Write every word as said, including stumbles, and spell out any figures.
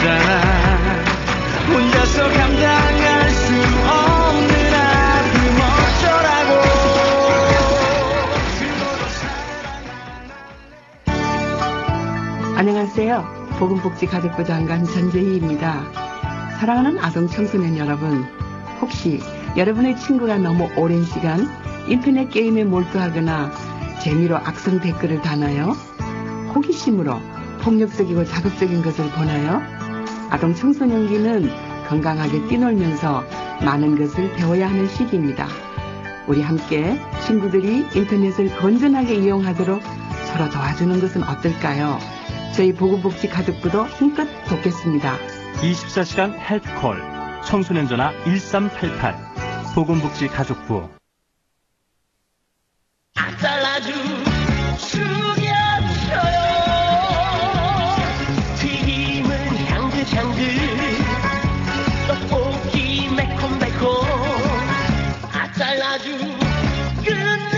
거잖아. 혼자서 감당할 수 없는 아픔 어쩌라고. 안녕하세요. 보건복지 가족부 장관 전재희입니다. 사랑하는 아동 청소년 여러분, 혹시 여러분의 친구가 너무 오랜 시간 인터넷 게임에 몰두하거나 재미로 악성 댓글을 다나요? 호기심으로 폭력적이고 자극적인 것을 보나요? 아동 청소년기는 건강하게 뛰놀면서 많은 것을 배워야 하는 시기입니다. 우리 함께 친구들이 인터넷을 건전하게 이용하도록 서로 도와주는 것은 어떨까요? 저희 보건복지 가족부도 힘껏 돕겠습니다. 이십사 시간 헬프콜 청소년 전화 일삼팔팔 보건복지 가족부. 잘라주 숙여줘요. 튀김은 향긋향긋, 떡볶이 매콤매콤. 아 잘라주 끝내.